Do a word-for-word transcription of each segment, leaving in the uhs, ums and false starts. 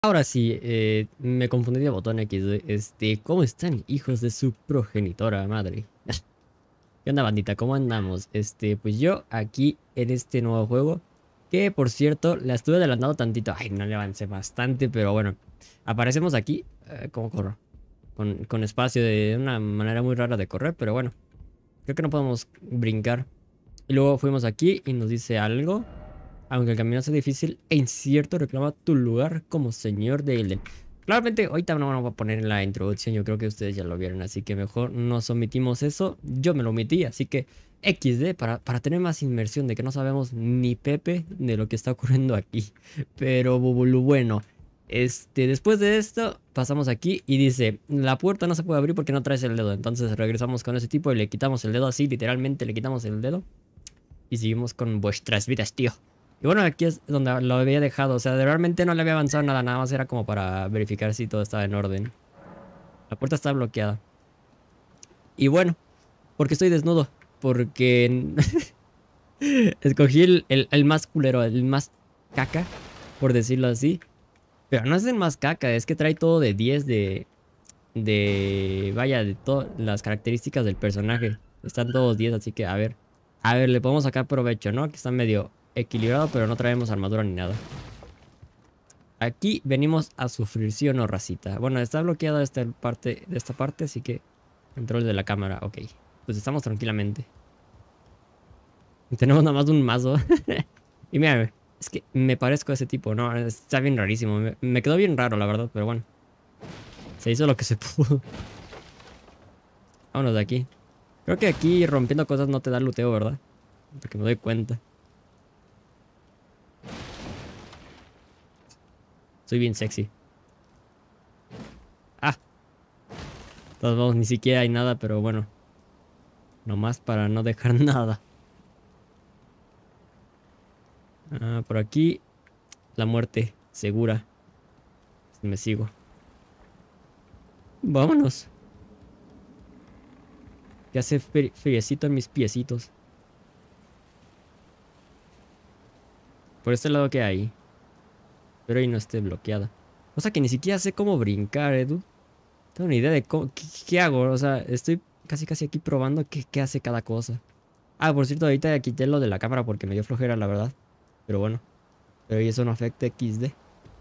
Ahora sí, eh, me confundí de botón X. D. Este, ¿cómo están, hijos de su progenitora madre? ¿Qué onda, bandita? ¿Cómo andamos? Este, pues yo aquí en este nuevo juego, que por cierto, la estuve adelantando tantito. Ay, no le avancé bastante, pero bueno. Aparecemos aquí, eh, ¿cómo corro? Con, con espacio de una manera muy rara de correr, pero bueno. Creo que no podemos brincar. Y luego fuimos aquí y nos dice algo. Aunque el camino sea difícil e incierto, reclama tu lugar como señor de Elden. Claramente, ahorita no vamos a poner en la introducción, yo creo que ustedes ya lo vieron, así que mejor nos omitimos eso. Yo me lo omití, así que equis de para, para tener más inmersión de que no sabemos ni pepe de lo que está ocurriendo aquí. Pero bu- bueno, este, después de esto, pasamos aquí y dice, la puerta no se puede abrir porque no traes el dedo. Entonces regresamos con ese tipo y le quitamos el dedo así, literalmente le quitamos el dedo. Y seguimos con vuestras vidas, tío. Y bueno, aquí es donde lo había dejado. O sea, realmente no le había avanzado nada. Nada más era como para verificar si todo estaba en orden. La puerta está bloqueada. Y bueno, porque estoy desnudo. Porque escogí el, el, el más culero, el más caca, por decirlo así. Pero no es el más caca, es que trae todo de diez de... De... Vaya, de todas las características del personaje. Están todos diez, así que a ver. A ver, le podemos sacar provecho, ¿no? Que está medio equilibrado, pero no traemos armadura ni nada. Aquí venimos a sufrir, ¿sí o no, racita? Bueno, está bloqueada esta parte, de esta parte, así que... Control de la cámara, ok. Pues estamos tranquilamente. Y tenemos nada más un mazo. Y mira, es que me parezco a ese tipo, ¿no? Está bien rarísimo. Me, me quedó bien raro, la verdad, pero bueno. Se hizo lo que se pudo. Vámonos de aquí. Creo que aquí rompiendo cosas no te da luteo, ¿verdad? Porque me doy cuenta. Soy bien sexy. Ah, todos modos, ni siquiera hay nada, pero bueno. Nomás para no dejar nada. Ah, por aquí, la muerte segura. Si me sigo. Vámonos. Que hace fe- friecito en mis piecitos. Por este lado que hay. Pero ahí no esté bloqueada. O sea que ni siquiera sé cómo brincar, Edu. No tengo ni idea de cómo, qué, qué hago. O sea, estoy casi casi aquí probando qué, qué hace cada cosa. Ah, por cierto, ahorita quité lo de la cámara porque me dio flojera, la verdad. Pero bueno. Pero eso no afecta equis de.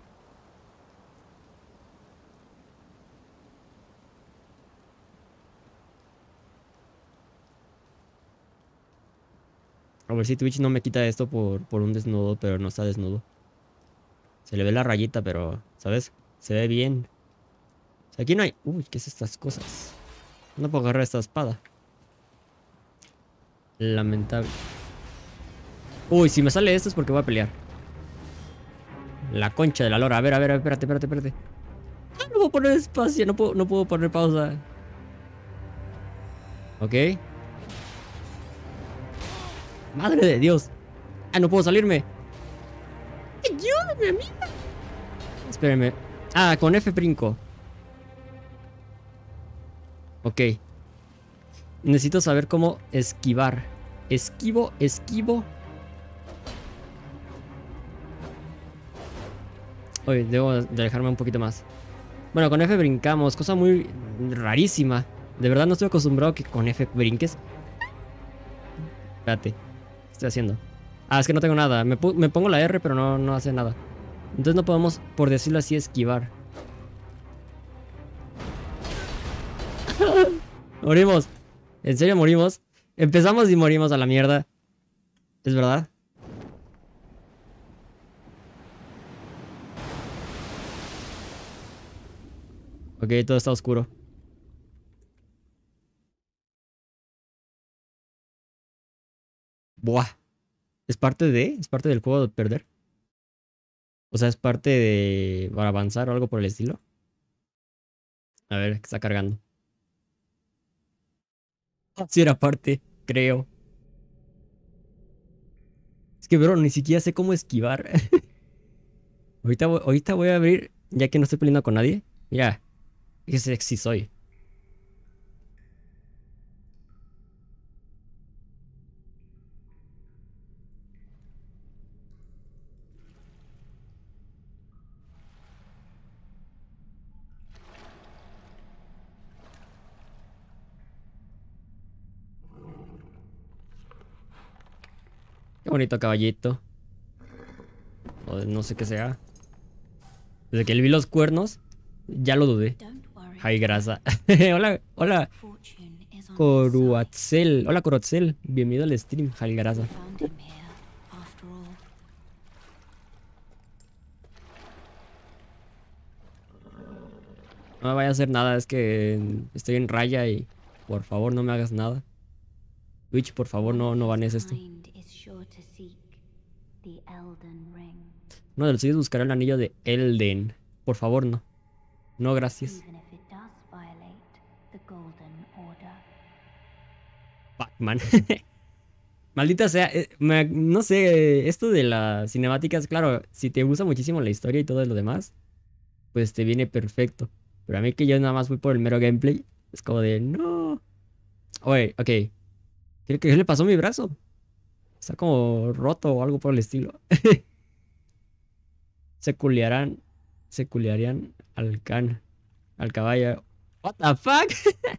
A ver si Twitch no me quita esto por, por un desnudo, pero no está desnudo. Se le ve la rayita, pero, ¿sabes? Se ve bien. O sea, aquí no hay... Uy, ¿qué es estas cosas? No puedo agarrar esta espada. Lamentable. Uy, si me sale esto es porque voy a pelear. La concha de la lora. A ver, a ver, a ver, espérate, espérate, espérate. Ah, no puedo poner espacio, no puedo, no puedo poner pausa. Ok. Madre de Dios. Ah, no puedo salirme. Ayúdame, amiga. Espérenme. Ah, con F brinco. Ok. Necesito saber cómo esquivar. Esquivo, esquivo. Oye, debo de alejarme un poquito más. Bueno, con F brincamos. Cosa muy rarísima. De verdad no estoy acostumbrado a que con F brinques. Espérate. ¿Qué estoy haciendo? Ah, es que no tengo nada. Me, me pongo la R, pero no, no hace nada. Entonces no podemos, por decirlo así, esquivar. Morimos. ¿En serio morimos? Empezamos y morimos a la mierda. ¿Es verdad? Ok, todo está oscuro. Buah. ¿Es parte de? ¿Es parte del juego de perder? O sea, ¿es parte de... para avanzar o algo por el estilo? A ver, está cargando. Ah, sí era parte, creo. Es que, bro, ni siquiera sé cómo esquivar. Ahorita, voy- ahorita voy a abrir, ya que no estoy peleando con nadie. Mira, qué sexy soy. Qué bonito caballito. O no sé qué sea. Desde que le vi los cuernos, ya lo dudé. Ay, grasa. Hola, hola. Coruatzel. Hola, Coruatzel. Bienvenido al stream, Jai grasa. No me vaya a hacer nada, es que estoy en raya y por favor no me hagas nada. Twitch, por favor, no, no banes esto. No de los suyos buscará el anillo de Elden. Por favor, no. No, gracias. Pac-Man. Maldita sea, eh, me- no sé, esto de las cinemáticas, claro, si te gusta muchísimo la historia y todo lo demás, pues te viene perfecto. Pero a mí que yo nada más voy por el mero gameplay, es como de, no. Oye, ok. ¿Qué, qué le pasó a mi brazo? Está como roto o algo por el estilo. Se culiarán, se culiarían al can, al caballo. What the fuck?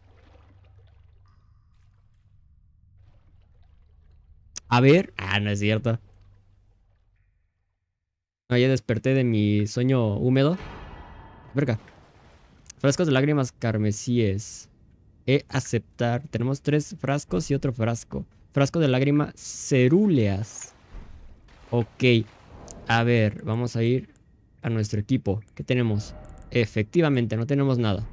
A ver. Ah, no es cierto. No, ya desperté de mi sueño húmedo. Verga. Frascos de lágrimas carmesíes. E aceptar. Tenemos tres frascos y otro frasco. Frasco de lágrimas cerúleas. Ok. A ver, vamos a ir a nuestro equipo. ¿Qué tenemos? Efectivamente, no tenemos nada.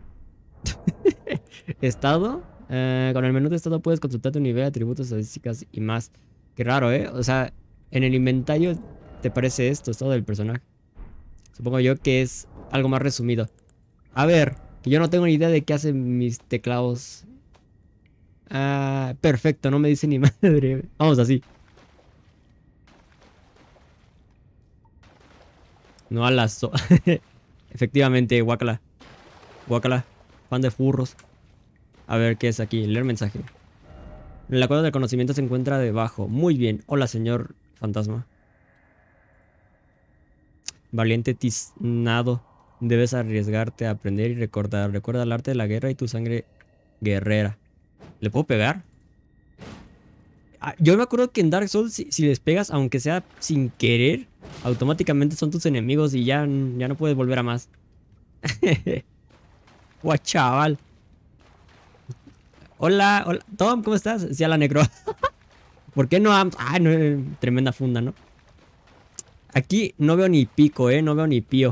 Estado. Eh, con el menú de estado puedes consultar tu nivel, atributos, estadísticas y más. Qué raro, ¿eh? O sea, en el inventario te parece esto, estado del personaje. Supongo yo que es algo más resumido. A ver, que yo no tengo ni idea de qué hacen mis teclados. Ah, perfecto, no me dice ni madre. Vamos así. No a las... so- Efectivamente, guácala. Guácala. Fan de furros. A ver, ¿qué es aquí? Leer mensaje. La cueva del conocimiento se encuentra debajo. Muy bien. Hola, señor fantasma. Valiente tiznado. Debes arriesgarte a aprender y recordar. Recuerda el arte de la guerra y tu sangre guerrera. ¿Le puedo pegar? Ah, yo me acuerdo que en Dark Souls, si, si les pegas, aunque sea sin querer, automáticamente son tus enemigos y ya, ya no puedes volver a más. Guau, chaval. Hola, hola. Tom, ¿cómo estás? Sí, a la negro. ¿Por qué no? am- Ah, no, eh, tremenda funda, ¿no? Aquí no veo ni pico, ¿eh? No veo ni pío.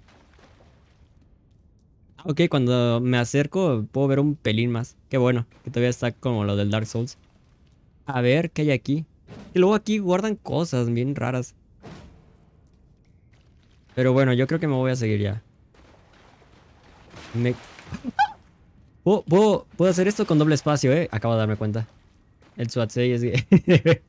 Ah, ok, cuando me acerco puedo ver un pelín más. Qué bueno, que todavía está como lo del Dark Souls. A ver, ¿qué hay aquí? Y luego aquí guardan cosas bien raras. Pero bueno, yo creo que me voy a seguir ya. Me... ¿Puedo, puedo, puedo hacer esto con doble espacio, ¿eh? Acabo de darme cuenta. El SWAT seis es que...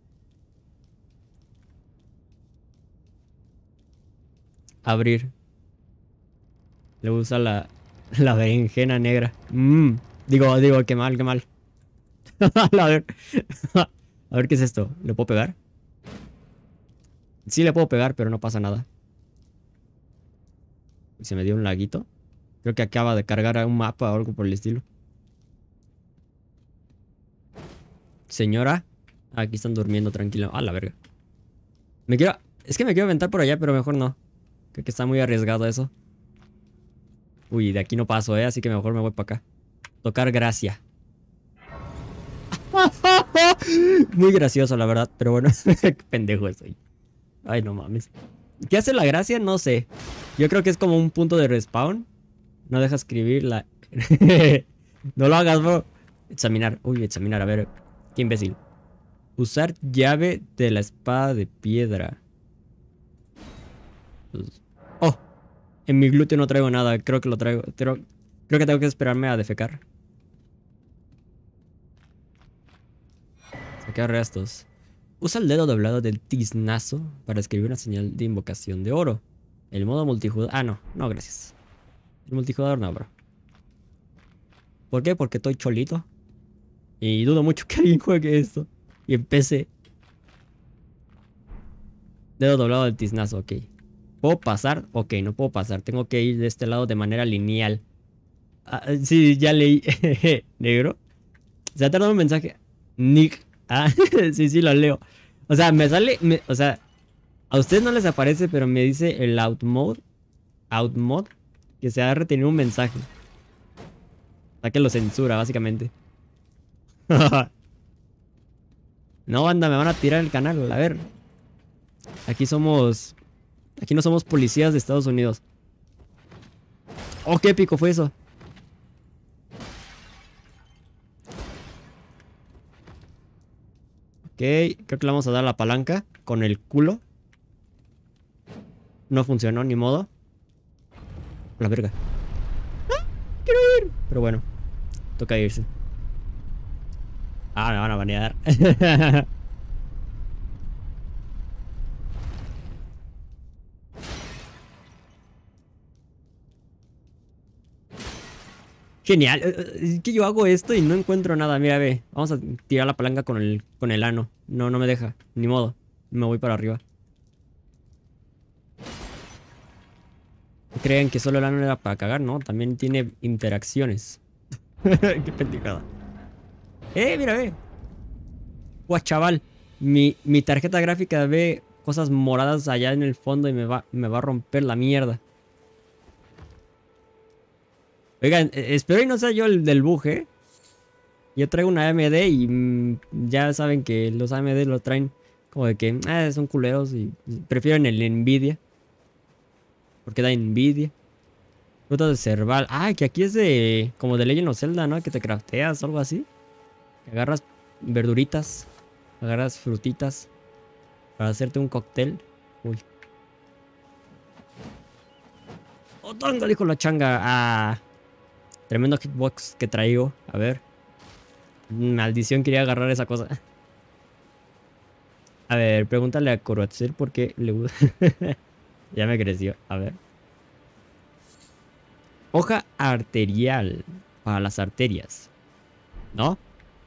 Abrir. Le usa la, la berenjena negra. Mmm. Digo, digo, qué mal, qué mal. A ver. A ver qué es esto. ¿Le puedo pegar? Sí le puedo pegar, pero no pasa nada. Y se me dio un laguito. Creo que acaba de cargar a un mapa o algo por el estilo. Señora. Aquí están durmiendo tranquilo. A la verga. Me quiero... Es que me quiero aventar por allá, pero mejor no. Creo que está muy arriesgado eso. Uy, de aquí no paso, ¿eh? Así que mejor me voy para acá. Tocar gracia. Muy gracioso, la verdad. Pero bueno, qué pendejo estoy. Ay, no mames. ¿Qué hace la gracia? No sé. Yo creo que es como un punto de respawn. No deja escribir la... No lo hagas, bro. Examinar. Uy, examinar. A ver. Qué imbécil. Usar llave de la espada de piedra. Pues- Oh. En mi glúteo no traigo nada. Creo que lo traigo. Creo, creo que tengo que esperarme a defecar. Saquear restos. Usa el dedo doblado del tiznazo para escribir una señal de invocación de oro. El modo multijugador... Ah, no. No, gracias. El multijugador no, bro. ¿Por qué? Porque estoy cholito. Y dudo mucho que alguien juegue esto. Y empecé. Dedo doblado del tiznazo, ok. ¿Puedo pasar? Ok, no puedo pasar. Tengo que ir de este lado de manera lineal. Ah, sí, ya leí. Negro. Se ha tardado un mensaje. Nick. Ah, sí, sí, lo leo. O sea, me sale... me- o sea, a ustedes no les aparece, pero me dice el out mode. Out mode. Que se ha retenido un mensaje. O sea, que lo censura, básicamente. No, banda, me van a tirar el canal. A ver. Aquí somos... Aquí no somos policías de Estados Unidos. Oh, qué épico fue eso. Ok, creo que le vamos a dar la palanca con el culo. No funcionó, ni modo. La verga. ¡Ah! ¡Quiero ir! Pero bueno, toca irse. Ah, me van a banear. Genial. Eh, eh, Es que yo hago esto y no encuentro nada. Mira, ve. Vamos a tirar la palanca con el, con el ano. No, no me deja. Ni modo. Me voy para arriba. Creen que solo el ano era para cagar, ¿no? También tiene interacciones. Qué pendejada. Eh, mira, ve. Guau, chaval. Mi, mi tarjeta gráfica ve cosas moradas allá en el fondo y me va, me va a romper la mierda. Oigan, eh, espero y no sea yo el del bug, ¿eh? Yo traigo una A M D y mm, ya saben que los A M D lo traen como de que ah, son culeros y prefieren el Nvidia. Porque da Nvidia. Frutas de Cerval. Ah, que aquí es de como de Legend of Zelda, ¿no? Que te crafteas o algo así. Que agarras verduritas. Agarras frutitas. Para hacerte un cóctel. Uy. ¡Otonga! Dijo la changa. Ah. Tremendo hitbox que traigo. A ver. Maldición, quería agarrar esa cosa. A ver, pregúntale a Coroatzel por qué le gusta. Ya me creció. A ver. Hoja arterial. Para las arterias. ¿No?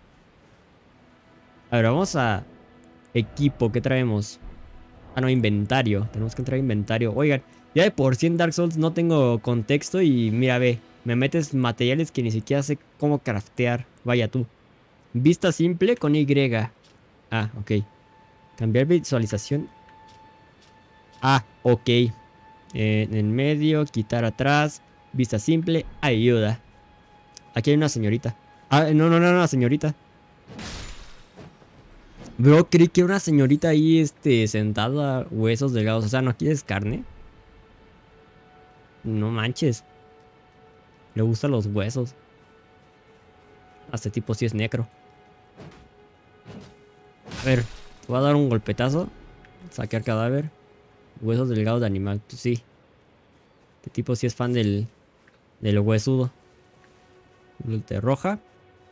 A ver, vamos a... Equipo, ¿qué traemos? Ah, no, inventario. Tenemos que entrar a inventario. Oigan, ya de por sí en Dark Souls no tengo contexto y mira, ve. Me metes materiales que ni siquiera sé cómo craftear. Vaya tú. Vista simple con Y. Ah, ok. Cambiar visualización. Ah, ok. Eh, en medio, quitar atrás. Vista simple, ayuda. Aquí hay una señorita. Ah, no, no, no, no, señorita. Bro, creí que era una señorita ahí, este, sentada, huesos delgados. O sea, ¿no quieres carne? No manches. Le gustan los huesos. A este tipo sí es necro. A ver, te voy a dar un golpetazo. Saquear cadáver. Huesos delgados de animal. Pues sí. Este tipo sí es fan del, del huesudo. Terroja.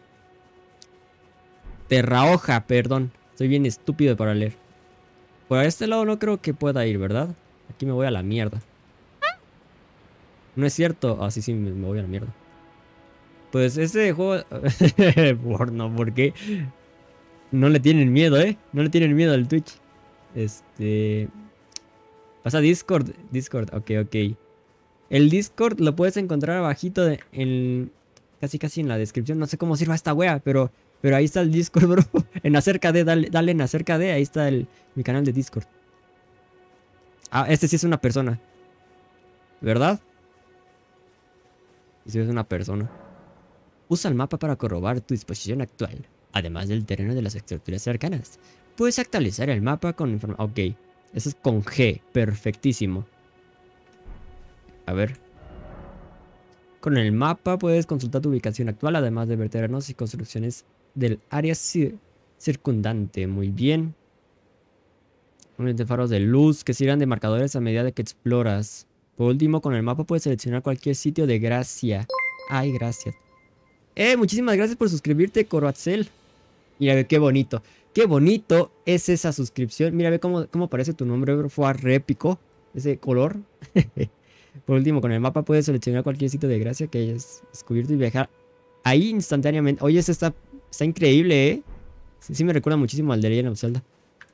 Terrahoja, perdón. Estoy bien estúpido para leer. Por este lado no creo que pueda ir, ¿verdad? Aquí me voy a la mierda. No es cierto. Ah, sí, sí, me, me voy a la mierda. Pues ese juego... Porno, ¿por qué? No le tienen miedo, ¿eh? No le tienen miedo al Twitch. Este... Pasa Discord. Discord, ok, ok. El Discord lo puedes encontrar abajito de, en... Casi, casi en la descripción. No sé cómo sirva esta wea, pero... Pero ahí está el Discord, bro. En acerca de, dale, dale en acerca de. Ahí está el, mi canal de Discord. Ah, este sí es una persona. ¿Verdad? Sí es una persona. Usa el mapa para corroborar tu disposición actual. Además del terreno de las estructuras cercanas. Puedes actualizar el mapa con información. Ok. Eso es con G. Perfectísimo. A ver. Con el mapa puedes consultar tu ubicación actual. Además de ver terrenos y construcciones del área cir circundante. Muy bien. De faros de luz que sirvan de marcadores a medida de que exploras. Por último, con el mapa puedes seleccionar cualquier sitio de gracia. Ay, gracias. Eh, muchísimas gracias por suscribirte, Coroatzel. Mira, ve qué bonito. Qué bonito es esa suscripción. Mira, ve cómo, cómo aparece tu nombre, bro. Fue re épico. Ese color. Por último, con el mapa puedes seleccionar cualquier sitio de gracia que hayas descubierto y viajar ahí instantáneamente. Oye, este está, está increíble, ¿eh? Sí, sí me recuerda muchísimo al de Legend of Zelda.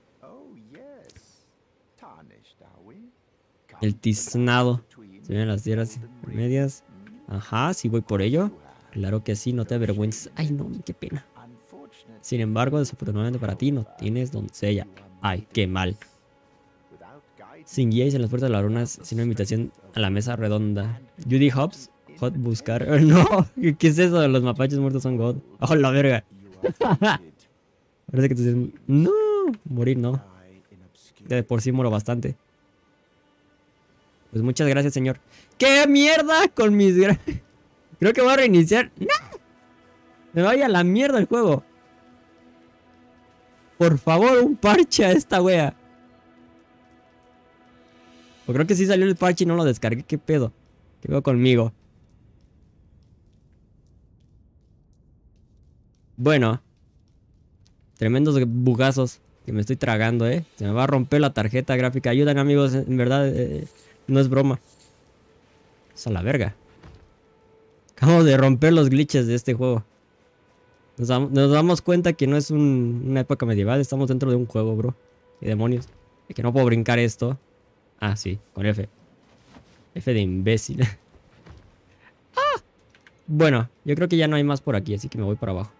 El tiznado. Se ven las tierras medias. Ajá, sí voy por ello. Claro que sí, no te avergüences. Ay, no, qué pena. Sin embargo, desafortunadamente para ti no tienes doncella. Ay, qué mal. Sin guías en las puertas de las runas, sin una invitación a la mesa redonda. Judy Hobbs, Hot buscar. No, ¿qué es eso? Los mapaches muertos son God. Oh, la verga. Parece que te dicen, no, morir no. Ya de por sí muero bastante. Pues muchas gracias, señor. ¡Qué mierda con mis... Creo que voy a reiniciar. ¡No! Me vaya a la mierda el juego. Por favor, un parche a esta wea. O creo que sí salió el parche y no lo descargué. ¿Qué pedo? ¿Qué pedo conmigo? Bueno. Tremendos bugazos que me estoy tragando, eh. Se me va a romper la tarjeta gráfica. Ayudan, amigos. En verdad, eh, no es broma. Es a la verga. Acabo de romper los glitches de este juego. Nos, damos, nos damos cuenta que no es un, una época medieval. Estamos dentro de un juego, bro. Y demonios. Y que no puedo brincar esto. Ah, sí, con F. F de imbécil. ¡Ah! Bueno, yo creo que ya no hay más por aquí, así que me voy para abajo.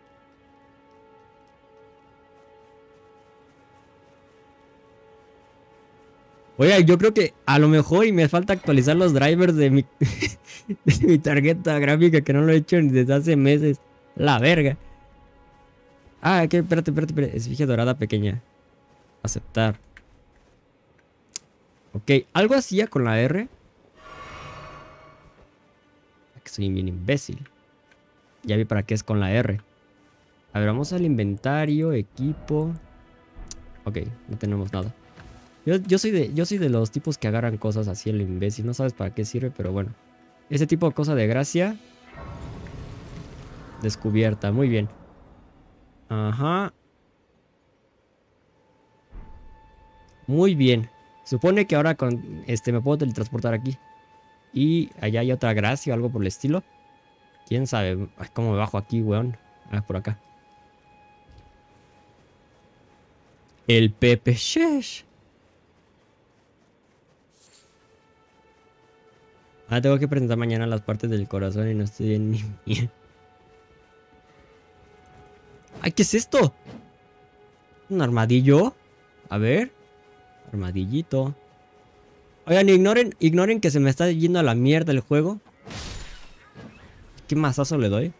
Oiga, yo creo que a lo mejor y me falta actualizar los drivers de mi, de mi tarjeta gráfica, que no lo he hecho desde hace meses. La verga. Ah, que espérate, espérate, espérate. Esfinge dorada pequeña. Aceptar. Ok, algo hacía con la R. Que soy bien imbécil. Ya vi para qué es con la R. A ver, vamos al inventario, equipo. Ok, no tenemos nada. Yo, yo, soy de, yo soy de los tipos que agarran cosas así el imbécil. No sabes para qué sirve, pero bueno. Ese tipo de cosa de gracia. Descubierta, muy bien. Ajá. Muy bien. Supone que ahora con este me puedo teletransportar aquí. Y allá hay otra gracia o algo por el estilo. ¿Quién sabe? Ay, ¿cómo me bajo aquí, weón? Ah, por acá. El Pepe Shesh. Ah, tengo que presentar mañana las partes del corazón y no estoy en ni mía. ¡Ay, qué es esto! ¿Un armadillo? A ver. Armadillito. Oigan, ignoren, ignoren que se me está yendo a la mierda el juego. ¿Qué mazazo le doy?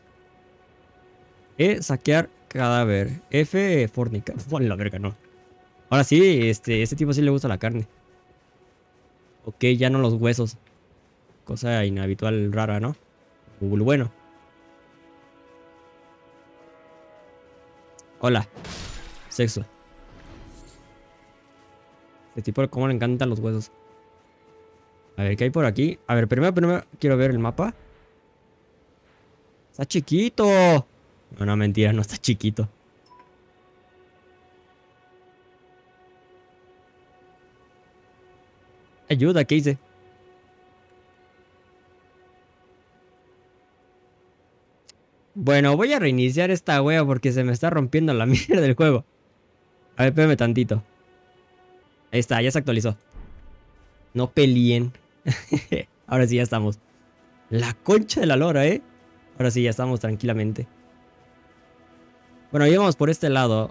E, saquear cadáver. F, fornica. Bueno, la verga, no. Ahora sí, este, este tipo sí le gusta la carne. Ok, ya no los huesos. Cosa inhabitual, rara, ¿no? Bueno. Hola. Sexo. Este tipo, cómo le encantan los huesos. A ver, ¿qué hay por aquí? A ver, primero, primero quiero ver el mapa. Está chiquito. No, no, mentira, no está chiquito. Ayuda, ¿qué hice? Bueno, voy a reiniciar esta wea porque se me está rompiendo la mierda del juego. A ver, espérame tantito. Ahí está, ya se actualizó. No peleen. Ahora sí ya estamos. La concha de la lora, ¿eh? Ahora sí ya estamos tranquilamente. Bueno, íbamos por este lado.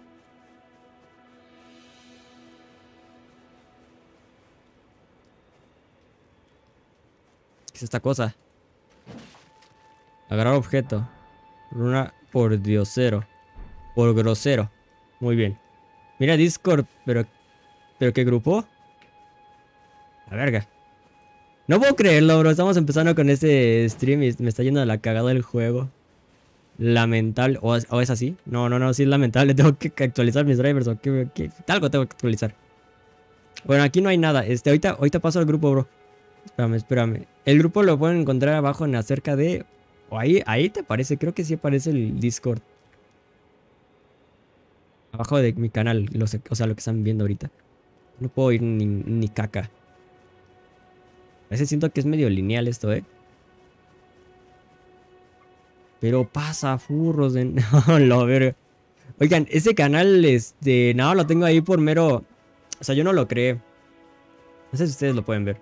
¿Qué es esta cosa? Agarrar objeto. Runa por diosero. Por grosero. Muy bien. Mira Discord, pero... ¿Pero qué grupo? La verga. No puedo creerlo, bro. Estamos empezando con este stream y me está yendo a la cagada del juego. Lamentable. ¿O es, o es así? No, no, no. Sí es lamentable. Tengo que actualizar mis drivers. ¿O qué, qué? Algo tengo que actualizar. Bueno, aquí no hay nada. Este, ahorita, ahorita paso al grupo, bro. Espérame, espérame. El grupo lo pueden encontrar abajo en acerca de... O ahí, ahí te aparece. Creo que sí aparece el Discord. Abajo de mi canal. Los, o sea, lo que están viendo ahorita. No puedo ir ni, ni caca. A veces siento que es medio lineal esto, ¿eh? Pero pasa, furros de... No, la verga. Oigan, ese canal, este... No, lo tengo ahí por mero... O sea, yo no lo creé. No sé si ustedes lo pueden ver.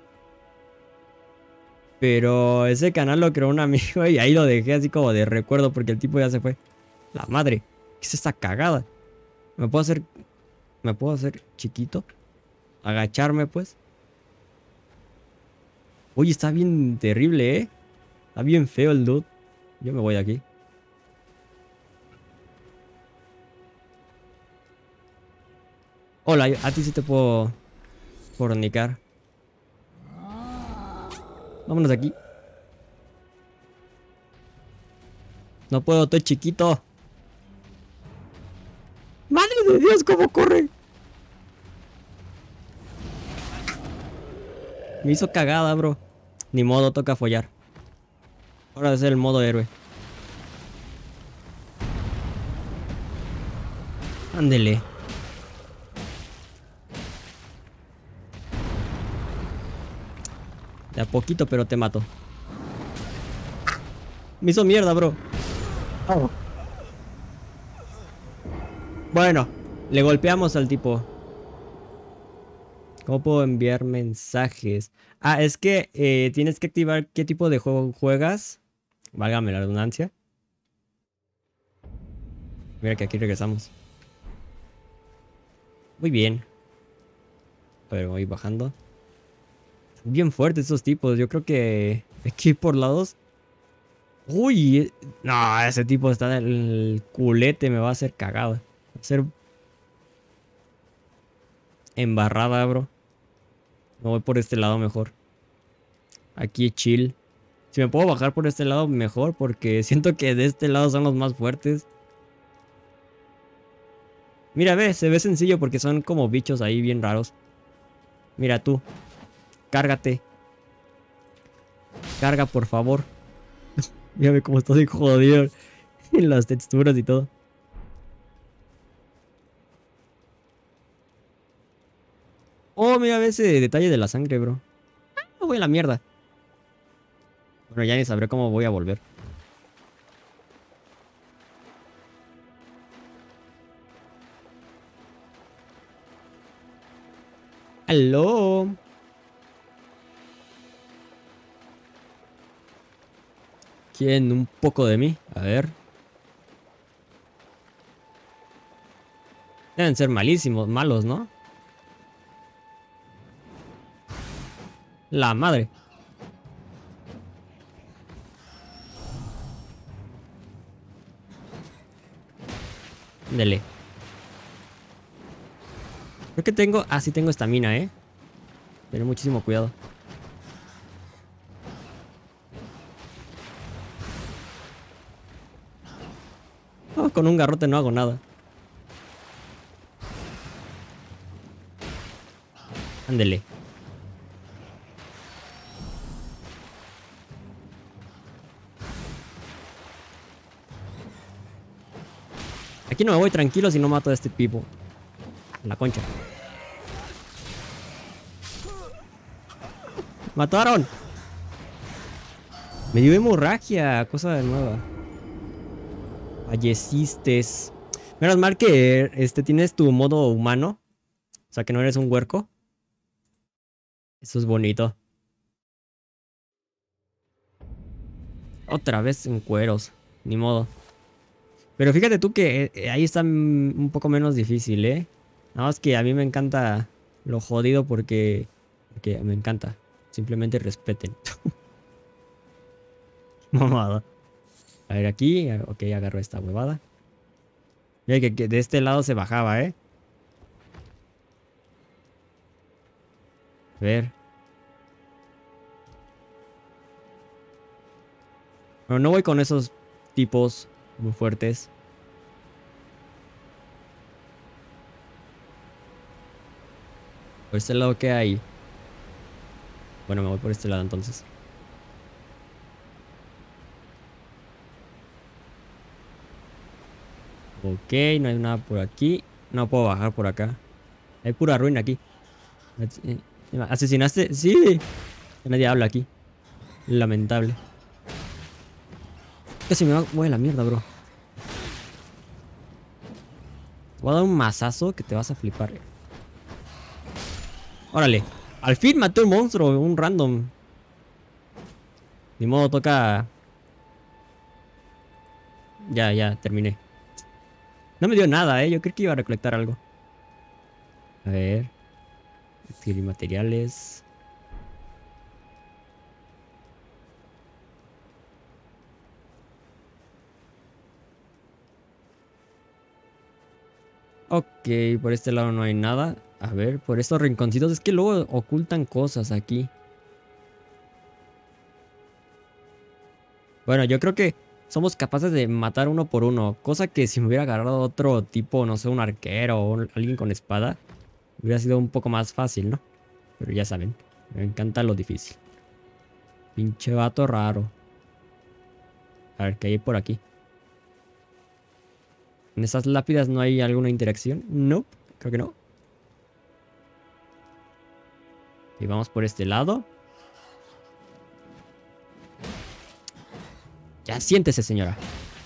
Pero ese canal lo creó un amigo y ahí lo dejé así como de recuerdo porque el tipo ya se fue. La madre. ¿Qué es esta cagada? Me puedo hacer... ¿Me puedo hacer chiquito? Agacharme, pues. Uy, está bien terrible, ¿eh? Está bien feo el dude. Yo me voy de aquí. Hola, yo- a ti sí te puedo fornicar. Vámonos de aquí. No puedo, estoy chiquito. ¡Madre de Dios, cómo corre! Me hizo cagada, bro. Ni modo, toca follar. Ahora es el modo héroe. Ándele. De a poquito, pero te mato. Me hizo mierda, bro. Oh. Bueno, le golpeamos al tipo. ¿Cómo puedo enviar mensajes? Ah, es que eh, tienes que activar qué tipo de juego juegas. Válgame la redundancia. Mira que aquí regresamos. Muy bien. A ver, voy bajando. Bien fuertes esos tipos. Yo creo que aquí por lados. Uy, eh, no, ese tipo está en el culete. Me va a hacer cagada. Va a ser embarrada, bro. Me voy por este lado mejor. Aquí chill. Si me puedo bajar por este lado, mejor. Porque siento que de este lado son los más fuertes. Mira, ve, se ve sencillo porque son como bichos ahí bien raros. Mira tú. Cárgate. Carga, por favor. Mírame cómo estoy jodido. En las texturas y todo. Oh, mira ese detalle de la sangre, bro. No voy a la mierda. Bueno, ya ni sabré cómo voy a volver. ¡Aló! ¿Quieren un poco de mí? A ver. Deben ser malísimos, malos, ¿no? La madre. Dele. Creo que tengo... Ah, sí tengo estamina, ¿eh? Tener muchísimo cuidado. Oh, con un garrote no hago nada. Ándele. Aquí no me voy tranquilo si no mato a este pipo. La concha. ¡Mataron! Me dio hemorragia. Cosa nueva. Falleciste. Menos mal que este, tienes tu modo humano. O sea que no eres un huerco. Eso es bonito. Otra vez en cueros. Ni modo. Pero fíjate tú que eh, ahí está mm, un poco menos difícil, ¿eh? Nada más que a mí me encanta lo jodido porque... Porque me encanta. Simplemente respeten. Mamada. A ver, aquí. Ok, agarro esta huevada. Mira que, que de este lado se bajaba, ¿eh? A ver. Pero no voy con esos tipos muy fuertes. Por este lado, ¿qué hay? Bueno, me voy por este lado entonces. Ok, no hay nada por aquí. No puedo bajar por acá. Hay pura ruina aquí. ¿Asesinaste? Sí. Nadie habla aquí. Lamentable. Casi me va voy a la mierda, bro. Voy a dar un mazazo que te vas a flipar. Órale. Al fin maté un monstruo, un random. Ni modo, toca... Ya, ya, terminé. No me dio nada, eh. Yo creí que iba a recolectar algo. A ver. Adquirir materiales. Ok, por este lado no hay nada. A ver, por estos rinconcitos. Es que luego ocultan cosas aquí. Bueno, yo creo que somos capaces de matar uno por uno. Cosa que si me hubiera agarrado otro tipo, no sé, un arquero o un- alguien con espada, hubiera sido un poco más fácil, ¿no? Pero ya saben, me encanta lo difícil. Pinche vato raro. A ver, ¿qué hay por aquí? ¿En esas lápidas no hay alguna interacción? No, creo que no. Y vamos por este lado. Ya siéntese, señora.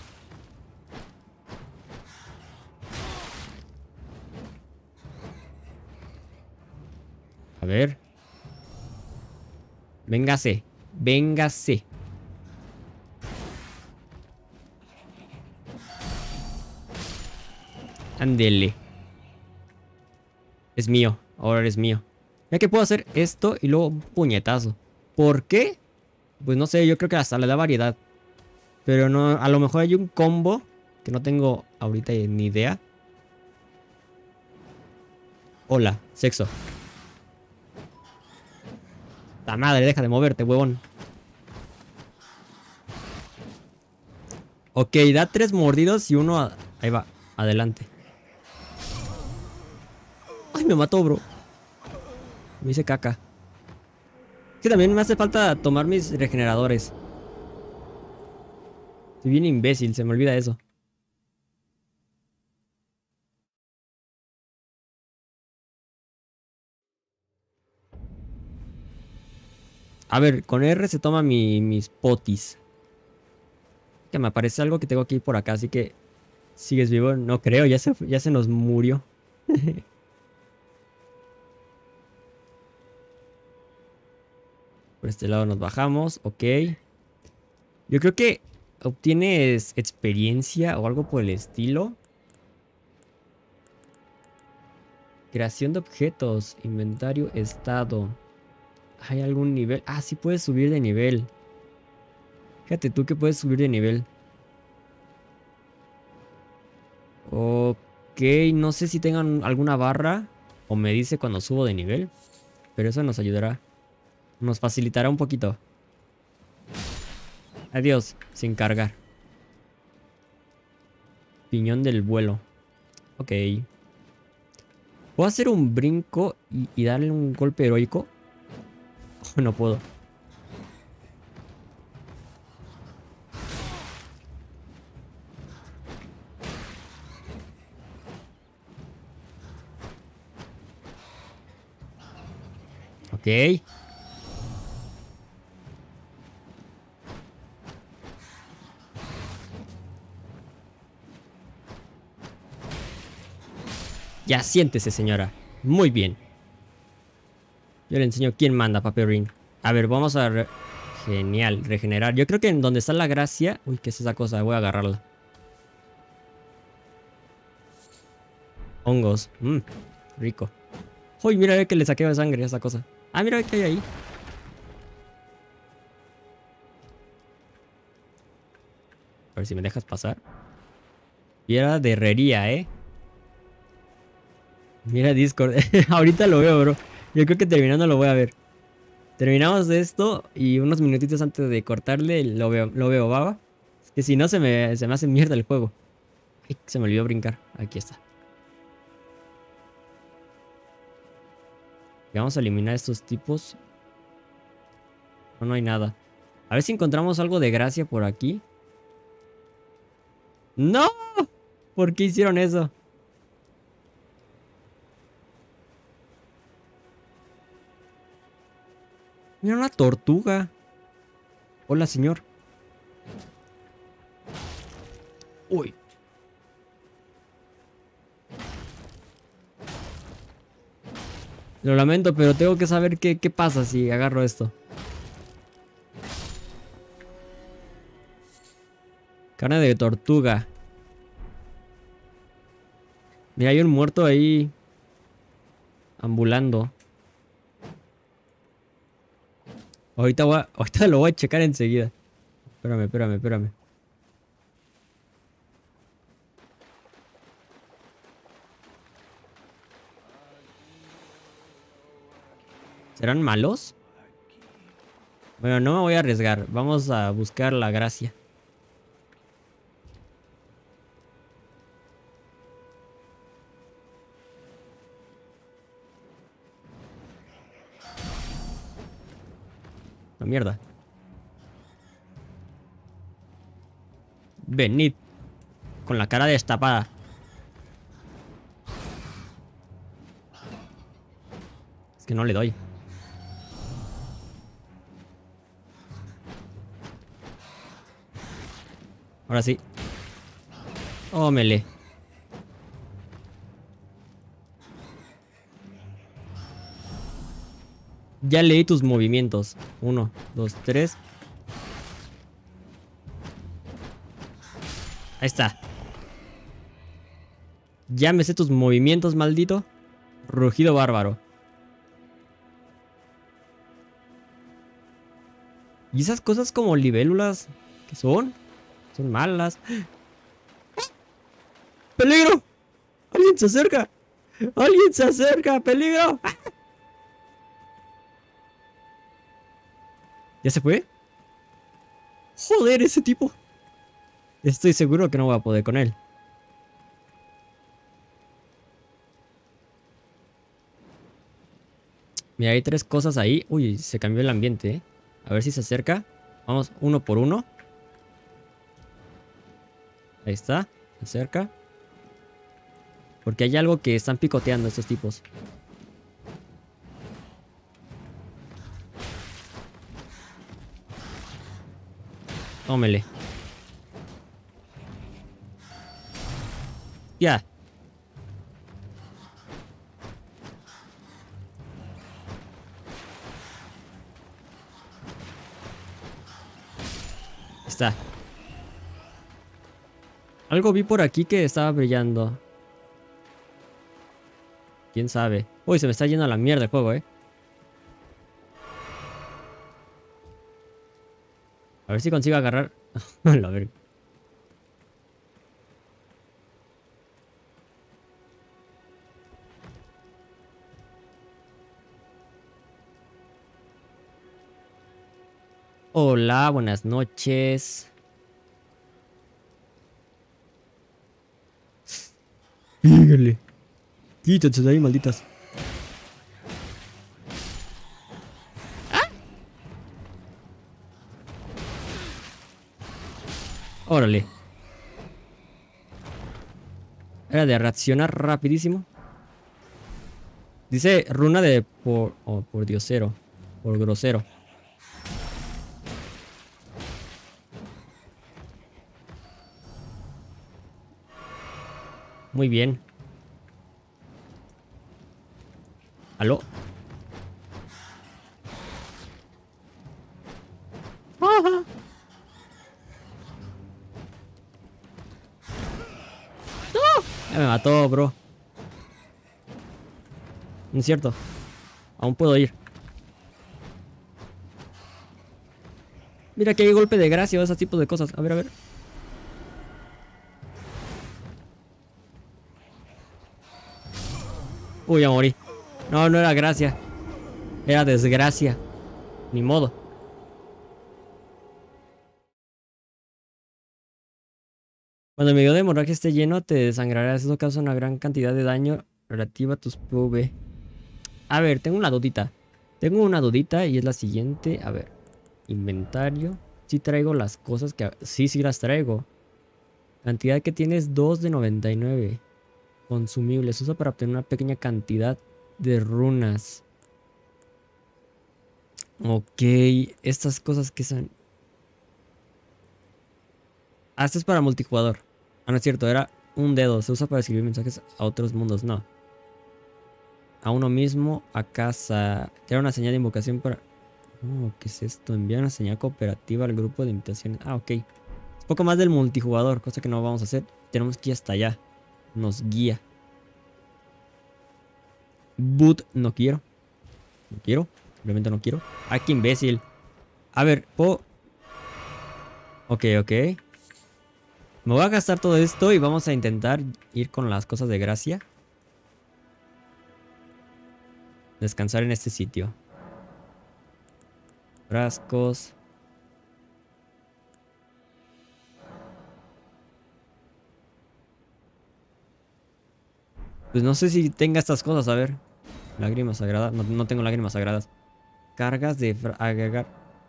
A ver. Véngase. Véngase. Ándele. Es mío. Ahora es mío. Ya que puedo hacer esto y luego un puñetazo. ¿Por qué? Pues no sé, yo creo que hasta le da variedad. Pero no, a lo mejor hay un combo que no tengo ahorita ni idea. Hola, sexo. La madre, deja de moverte, huevón. Ok, da tres mordidos y uno... a- Ahí va, adelante. Ay, me mató, bro. Me hice caca. Es que también me hace falta tomar mis regeneradores. Soy bien imbécil, se me olvida eso. A ver, con R se toma mi, mis potis. Que me aparece algo que tengo que ir por acá, así que... ¿Sigues vivo? No creo, ya se, ya se nos murió. Por este lado nos bajamos, ok. Yo creo que obtienes experiencia o algo por el estilo. Creación de objetos, inventario, estado. ¿Hay algún nivel? Ah, sí puedes subir de nivel. Fíjate tú que puedes subir de nivel. Ok, no sé si tengan alguna barra o me dice cuando subo de nivel. Pero eso nos ayudará. Nos facilitará un poquito. Adiós, sin cargar. Piñón del vuelo. Ok. ¿Puedo hacer un brinco y, y darle un golpe heroico? No puedo. Ok. Ya siéntese, señora. Muy bien. Yo le enseño quién manda, Paperín. A ver, vamos a... re- Genial, regenerar. Yo creo que en donde está la gracia... Uy, ¿qué es esa cosa? Voy a agarrarla. Hongos. Mmm, rico. Uy, mira ve que le saqué de sangre a esa cosa. Ah, mira qué hay ahí. A ver si me dejas pasar. Piedra de herrería, ¿eh? Mira Discord. Ahorita lo veo, bro. Yo creo que terminando lo voy a ver. Terminamos de esto y unos minutitos antes de cortarle lo veo, lo veo, baba. Es que si no se me, se me hace mierda el juego. Ay, se me olvidó brincar. Aquí está. Y vamos a eliminar estos tipos. No, no hay nada. A ver si encontramos algo de gracia por aquí. ¡No! ¿Por qué hicieron eso? Mira una tortuga. Hola, señor. Uy. Lo lamento, pero tengo que saber qué, qué pasa si agarro esto. Carne de tortuga. Mira, hay un muerto ahí. ambulando. Ahorita, voy a- ahorita lo voy a checar enseguida. Espérame, espérame, espérame. ¿Serán malos? Bueno, no me voy a arriesgar. Vamos a buscar la gracia. La mierda. Venid. Con la cara destapada. Es que no le doy. Ahora sí. Ómele. Ya leí tus movimientos. Uno, dos, tres. Ahí está. Ya me sé tus movimientos, maldito. Rugido bárbaro. ¿Y esas cosas como libélulas? ¿Qué son? Son malas. ¡Peligro! ¡Alguien se acerca! ¡Alguien se acerca! ¡Peligro! ¡Ah! ¿Ya se fue? Joder, ese tipo. Estoy seguro que no voy a poder con él. Mira, hay tres cosas ahí. Uy, se cambió el ambiente, ¿eh? A ver si se acerca. Vamos uno por uno. Ahí está. Se acerca. Porque hay algo que están picoteando estos tipos. Tómele. Ya. Está. Algo vi por aquí que estaba brillando. ¿Quién sabe? Uy, se me está yendo a la mierda el juego, ¿eh? A ver si consigo agarrar... A ver. Hola, buenas noches. Fíjale. Quítense de ahí, malditas. Órale. Era de reaccionar rapidísimo. Dice runa de por... Oh, por diosero. Por grosero. Muy bien. ¿Aló? ¡Ajá! Ya me mató, bro. No es cierto. Aún puedo ir. Mira que hay golpe de gracia o ese tipo de cosas. A ver, a ver. Uy, ya morí. No, no era gracia. Era desgracia. Ni modo. Cuando el medio de hemorragia esté lleno, te desangrarás. Eso causa una gran cantidad de daño relativa a tus P V. A ver, tengo una dudita. Tengo una dudita y es la siguiente. A ver. Inventario. Sí traigo las cosas que... Sí, sí las traigo. Cantidad que tienes dos de noventa y nueve. Consumibles. Usa para obtener una pequeña cantidad de runas. Ok. Estas cosas que son... Ah, esto es para multijugador. Ah, no es cierto. Era un dedo. Se usa para escribir mensajes a otros mundos. No. A uno mismo. A casa. Tiene una señal de invocación para... Oh, ¿qué es esto? Enviar una señal cooperativa al grupo de invitaciones. Ah, ok. Es poco más del multijugador. Cosa que no vamos a hacer. Tenemos que ir hasta allá. Nos guía. But no quiero. No quiero. Simplemente no quiero. ¡Ay, qué imbécil! A ver, puedo... Ok, ok. Me voy a gastar todo esto y vamos a intentar ir con las cosas de gracia. Descansar en este sitio. Frascos. Pues no sé si tenga estas cosas, a ver. Lágrimas sagradas. No, no tengo lágrimas sagradas. Cargas de agregar.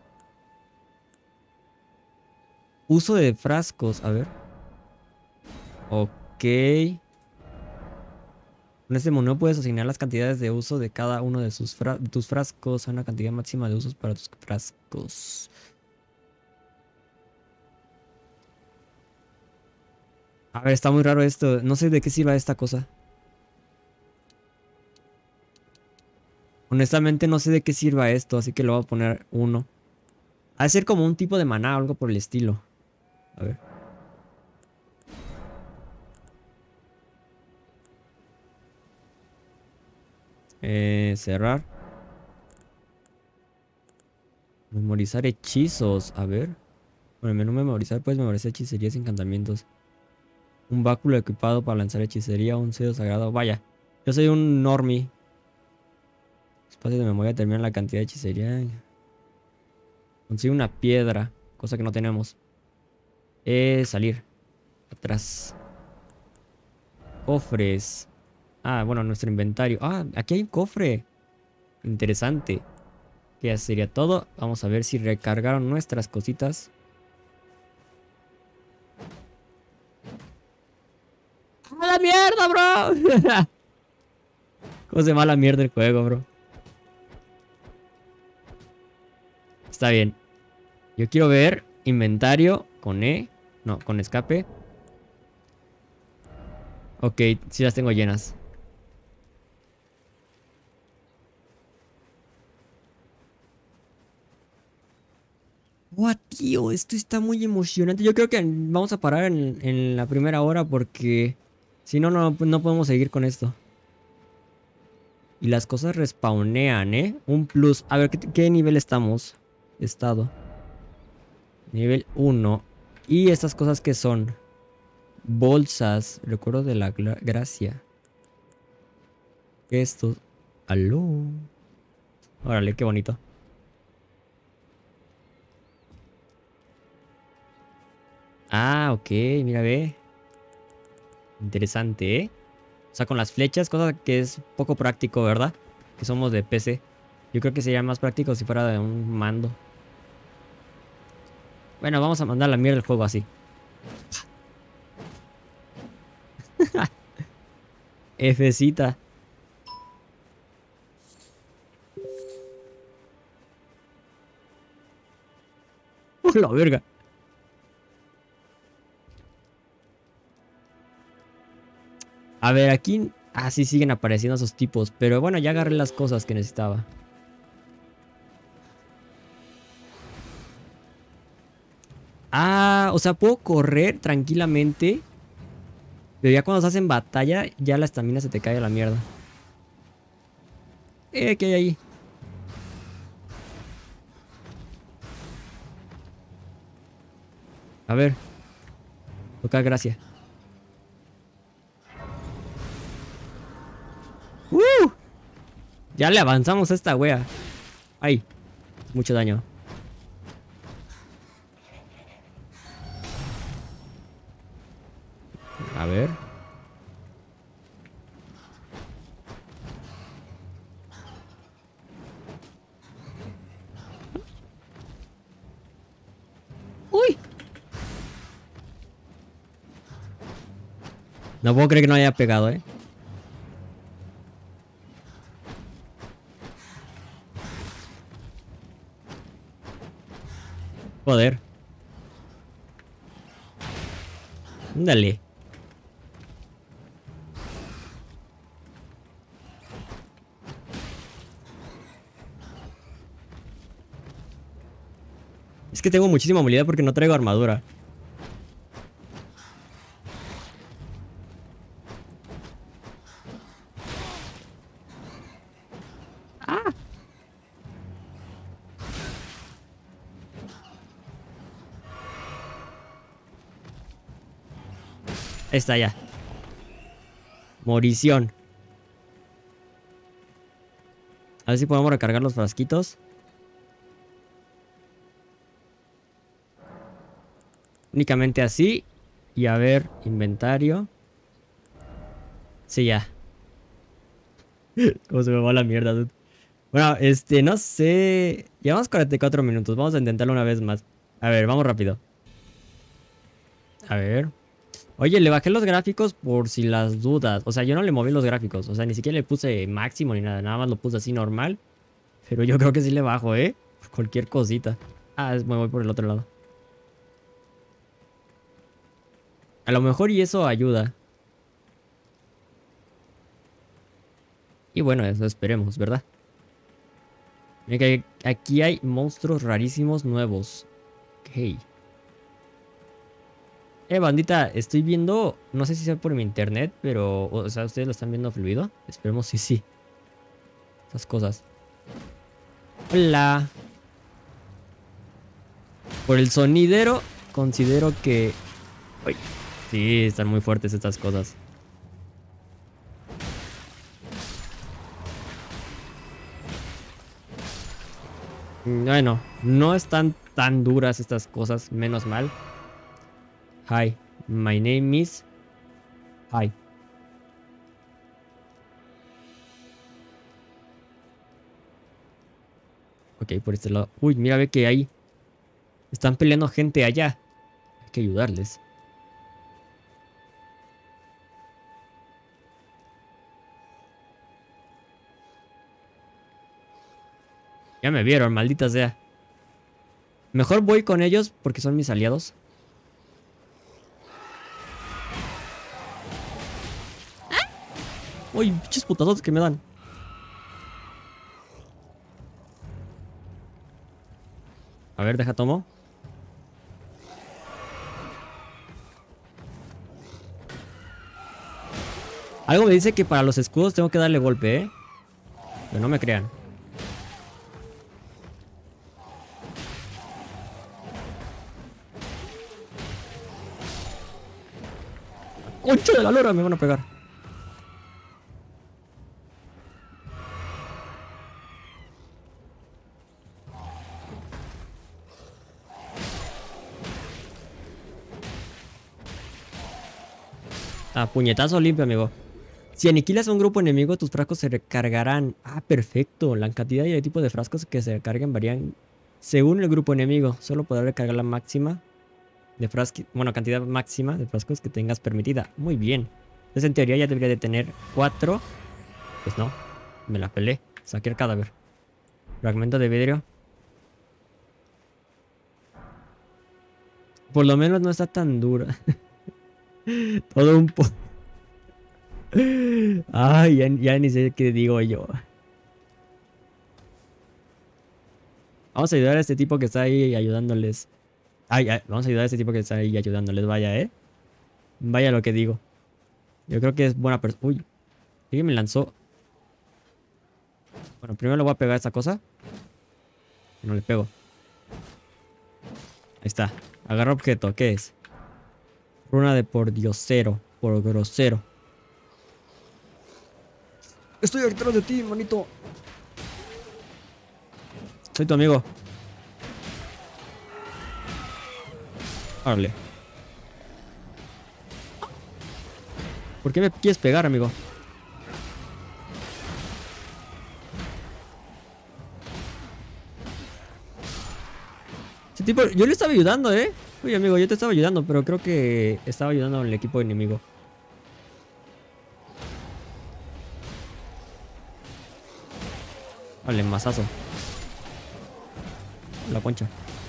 Uso de frascos, a ver. Ok. Con este menú puedes asignar las cantidades de uso de cada uno de sus fra tus frascos a una cantidad máxima de usos para tus frascos. A ver, está muy raro esto. No sé de qué sirva esta cosa. Honestamente no sé de qué sirva esto, así que le voy a poner uno. Ha de ser como un tipo de maná o algo por el estilo. A ver. Eh, cerrar. Memorizar hechizos. A ver. Con el menú memorizar puedes memorizar hechicerías y encantamientos. Un báculo equipado para lanzar hechicería. Un sello sagrado. Vaya. Yo soy un normie. Espacio de memoria determina la cantidad de hechicería. Consigue una piedra. Cosa que no tenemos. Eh, salir. Atrás. Cofres. Ah, bueno, nuestro inventario. Ah, aquí hay un cofre. Interesante. Que ya sería todo. Vamos a ver si recargaron nuestras cositas. ¡A la mierda, bro! ¿Cómo se va a la mierda el juego, bro? Está bien. Yo quiero ver inventario con E. No, con escape. Ok, sí las tengo llenas. ¡Wow, tío! Esto está muy emocionante. Yo creo que vamos a parar en, en la primera hora porque... Si no, no, no podemos seguir con esto. Y las cosas respawnean, ¿eh? Un plus. A ver, ¿qué, qué nivel estamos? Estado. Nivel uno. ¿Y estas cosas qué son? Bolsas. Recuerdo de la gracia. Esto. ¡Aló! Órale, qué bonito. Ah, ok. Mira, ve. Interesante, ¿eh? O sea, con las flechas, cosa que es poco práctico, ¿verdad? Que somos de P C. Yo creo que sería más práctico si fuera de un mando. Bueno, vamos a mandar la mierda del juego así. Fcita. La verga. A ver, aquí... Ah, sí siguen apareciendo esos tipos. Pero bueno, ya agarré las cosas que necesitaba. Ah, o sea, puedo correr tranquilamente. Pero ya cuando se hacen batalla, ya la estamina se te cae a la mierda. Eh, ¿qué hay ahí? A ver. Toca gracia. ¡Uh! Ya le avanzamos a esta wea. Ay, mucho daño. A ver. ¡Uy! No puedo creer que no haya pegado, eh. Joder. Dale. Es que tengo muchísima movilidad porque no traigo armadura. Ahí está ya. Morición. A ver si podemos recargar los frasquitos. Únicamente así. Y a ver, inventario. Sí, ya. Cómo se me va la mierda, dude. Bueno, este, no sé. Llevamos cuarenta y cuatro minutos. Vamos a intentarlo una vez más. A ver, vamos rápido. A ver. Oye, le bajé los gráficos por si las dudas. O sea, yo no le moví los gráficos. O sea, ni siquiera le puse máximo ni nada. Nada más lo puse así normal. Pero yo creo que sí le bajo, ¿eh? Por cualquier cosita. Ah, me voy por el otro lado. A lo mejor y eso ayuda. Y bueno, eso esperemos, ¿verdad? Mira que aquí hay monstruos rarísimos nuevos. Ok. Eh, bandita, estoy viendo... No sé si sea por mi internet, pero... O sea, ¿ustedes lo están viendo fluido? Esperemos si sí. Esas cosas. Hola. Por el sonidero, considero que... Uy. Sí, están muy fuertes estas cosas. Bueno, no están tan duras estas cosas, menos mal. Hi, my name is... Hi. Ok, por este lado. Uy, mira, ve que ahí están peleando gente allá. Hay que ayudarles. Ya me vieron, maldita sea. Mejor voy con ellos porque son mis aliados. Uy, pinches putazos que me dan. A ver, deja tomo. Algo me dice que para los escudos tengo que darle golpe, ¿eh? Pero no me crean. ¡Concha de la lora! Me van a pegar. Ah, puñetazo limpio, amigo. Si aniquilas a un grupo enemigo, tus frascos se recargarán. Ah, perfecto. La cantidad y el tipo de frascos que se recarguen varían según el grupo enemigo. Solo podrás recargar la máxima de frascos. Bueno, cantidad máxima de frascos que tengas permitida. Muy bien. Entonces, en teoría, ya debería de tener cuatro. Pues no. Me la pelé. Saqué el cadáver. Fragmento de vidrio. Por lo menos no está tan dura. Todo un po... Ay, ya, ya ni sé qué digo yo. Vamos a ayudar a este tipo que está ahí ayudándoles. Ay, ay, vamos a ayudar a este tipo que está ahí ayudándoles. Vaya, ¿eh? Vaya lo que digo. Yo creo que es buena persona. Uy. ¿Alguien me lanzó? Bueno, primero le voy a pegar a esta cosa. No le pego. Ahí está. Agarra objeto. ¿Qué es? Runa de por diosero. Por grosero. Estoy detrás de ti, manito. Soy tu amigo. Órale. ¿Por qué me quieres pegar, amigo? Ese tipo, yo le estaba ayudando, ¿eh? Oye, amigo, yo te estaba ayudando, pero creo que estaba ayudando al equipo enemigo. Vale, mazazo. La concha.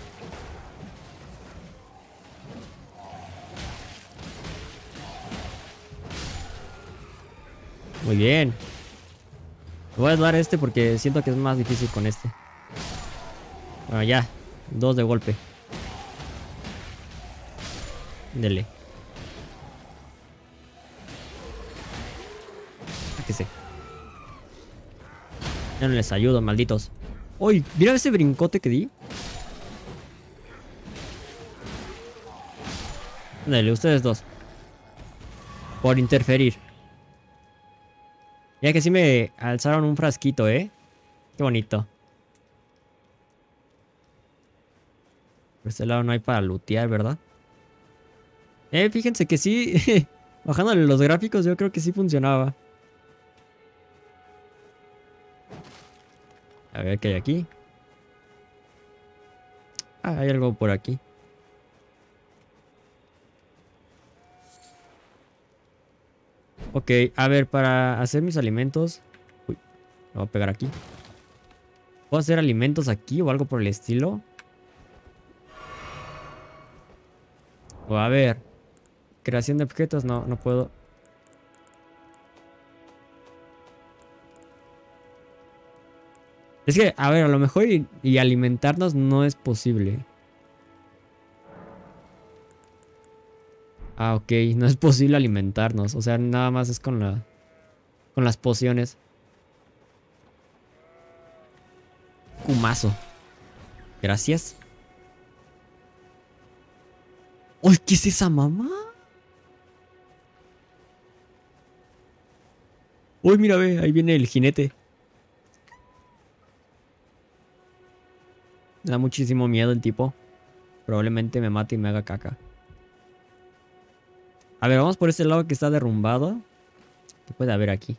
Muy bien. Voy a ayudar a este porque siento que es más difícil con este. Bueno, ya. Dos de golpe. Dele. ¿Qué sé? Ya no les ayudo, malditos. Uy, mira ese brincote que di. Dale, ustedes dos. Por interferir. Ya que sí me alzaron un frasquito, ¿eh? Qué bonito. Por este lado no hay para lootear, ¿verdad? Eh, fíjense que sí. Bajándole los gráficos yo creo que sí funcionaba. A ver qué hay aquí. Ah, hay algo por aquí. Ok, a ver, para hacer mis alimentos... Uy, me voy a pegar aquí. ¿Puedo hacer alimentos aquí o algo por el estilo? O a ver... Creación de objetos, no, no puedo. Es que, a ver, a lo mejor y, y alimentarnos no es posible. Ah, ok, no es posible alimentarnos. O sea, nada más es con la... Con las pociones. Kumazo. Gracias. ¡Uy! ¿Qué es esa mamá? Uy, mira, ve, ahí viene el jinete. Me da muchísimo miedo el tipo. Probablemente me mate y me haga caca. A ver, vamos por este lado que está derrumbado. ¿Qué puede haber aquí?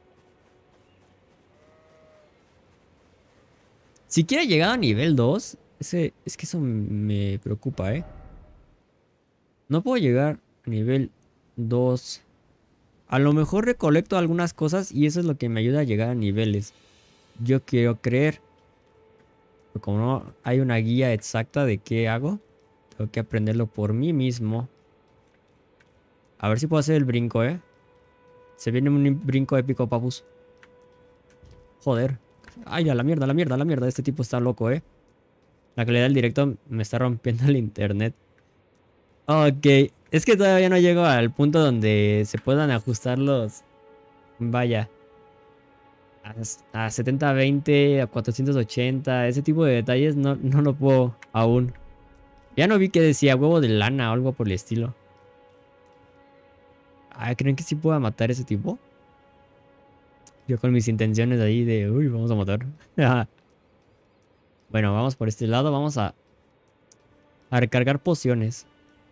Si quiere llegar a nivel dos, ese, es que eso me preocupa, ¿eh? No puedo llegar a nivel dos. A lo mejor recolecto algunas cosas y eso es lo que me ayuda a llegar a niveles. Yo quiero creer. Pero como no hay una guía exacta de qué hago, tengo que aprenderlo por mí mismo. A ver si puedo hacer el brinco, ¿eh? Se viene un brinco épico, papus. Joder. Ay, a la mierda, a la mierda, a la mierda. Este tipo está loco, ¿eh? La calidad del directo me está rompiendo el internet. Ok. Es que todavía no llego al punto donde se puedan ajustar los... Vaya. A, a setenta veinte, a cuatrocientos ochenta. Ese tipo de detalles no, no lo puedo aún. Ya no vi que decía huevo de lana o algo por el estilo. Ah, ¿creen que sí pueda matar a ese tipo? Yo con mis intenciones ahí de... Uy, vamos a matar. Bueno, vamos por este lado. Vamos a... A recargar pociones.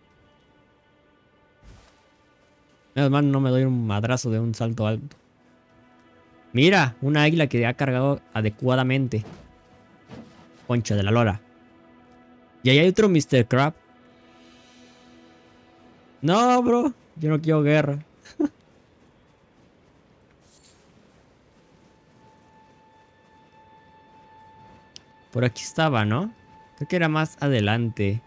Además, no me doy un madrazo de un salto alto. Mira, una águila que ha cargado adecuadamente. Concha de la lora. Y ahí hay otro mister Crab. No, bro. Yo no quiero guerra. Por aquí estaba, ¿no? Creo que era más adelante.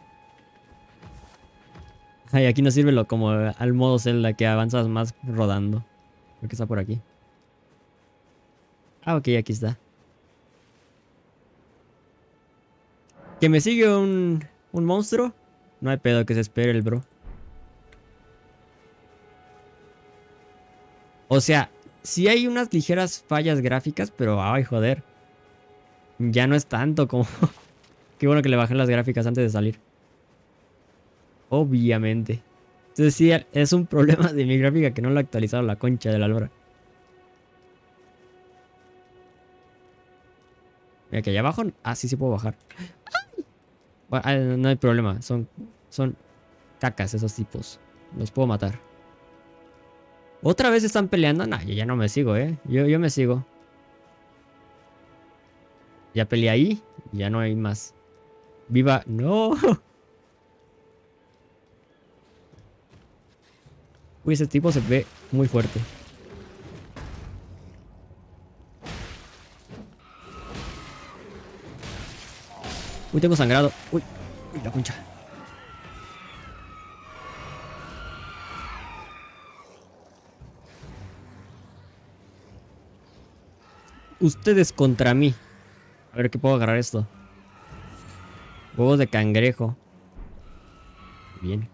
Ay, aquí no sirve lo como al modo Zelda que avanzas más rodando. Creo que está por aquí. Ah, ok, aquí está. ¿Que me sigue un, un monstruo? No hay pedo que se espere el bro. O sea, sí hay unas ligeras fallas gráficas, pero ay, joder. Ya no es tanto como... Qué bueno que le bajé las gráficas antes de salir. Obviamente. Entonces sí, es un problema de mi gráfica que no lo he actualizado la concha de la lora. Mira que allá abajo... Ah, sí, sí puedo bajar. Bueno, ah, no hay problema. Son, son cacas esos tipos. Los puedo matar. ¿Otra vez están peleando? No, yo ya no me sigo, ¿eh? Yo, yo me sigo. Ya peleé ahí. Ya no hay más. ¡Viva! ¡No! Uy, ese tipo se ve muy fuerte. Uy, tengo sangrado. Uy, uy, la concha. Ustedes contra mí. A ver qué puedo agarrar esto. Huevos de cangrejo. Bien.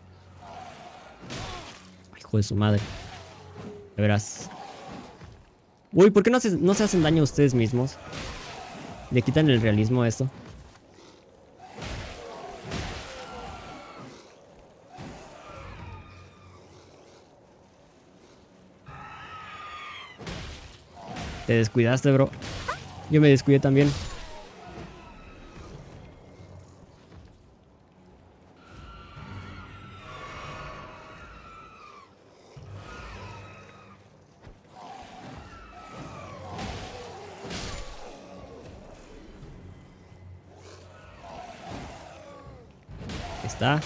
Ay, hijo de su madre. Ya verás. Uy, ¿por qué no se, no se hacen daño a ustedes mismos? Le quitan el realismo a esto. Te descuidaste, bro. Yo me descuidé también. Está.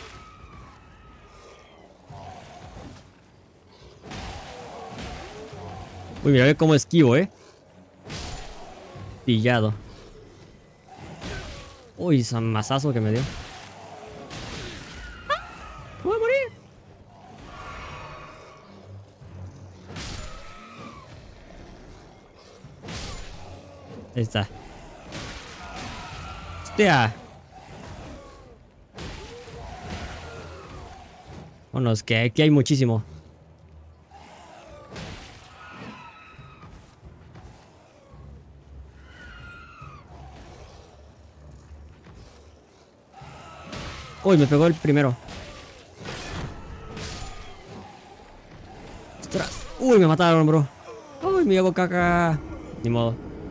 Uy, mira cómo esquivo, eh. Pillado. Uy, ese mazazo que me dio. ¡Voy a morir! Ahí está. ¡Hostia! Bueno, es que aquí hay muchísimo. Uy, me pegó el primero. ¡Ostras! Uy, me mataron, bro. Uy, me hago caca. Ni modo.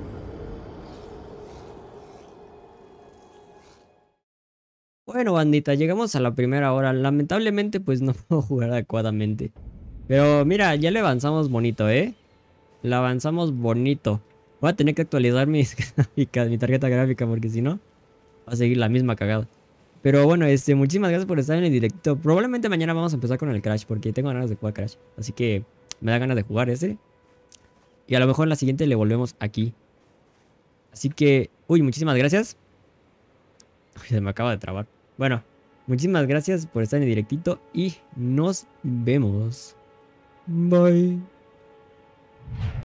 Bueno, bandita, llegamos a la primera hora. Lamentablemente, pues no puedo jugar adecuadamente. Pero mira, ya le avanzamos bonito, ¿eh? Le avanzamos bonito. Voy a tener que actualizar mis gráficas, mi tarjeta gráfica, porque si no, va a seguir la misma cagada. Pero bueno, este, muchísimas gracias por estar en el directo. Probablemente mañana vamos a empezar con el Crash, porque tengo ganas de jugar Crash. Así que me da ganas de jugar ese. Y a lo mejor en la siguiente le volvemos aquí. Así que, uy, muchísimas gracias. Uy, se me acaba de trabar. Bueno, muchísimas gracias por estar en el directito y nos vemos. Bye.